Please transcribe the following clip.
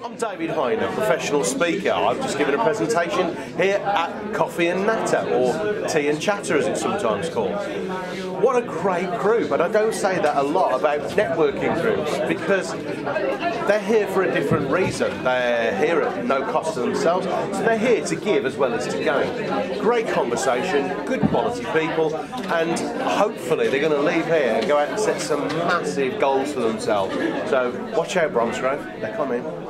I'm David Hyner, professional speaker. I've just given a presentation here at Coffee and Natter, or Tea and Chatter as it's sometimes called. What a great group, and I don't say that a lot about networking groups because they're here for a different reason. They're here at no cost to themselves, so they're here to give as well as to gain. Great conversation, good quality people, and hopefully they're going to leave here and go out and set some massive goals for themselves. So watch out, Bromsgrove, they're coming.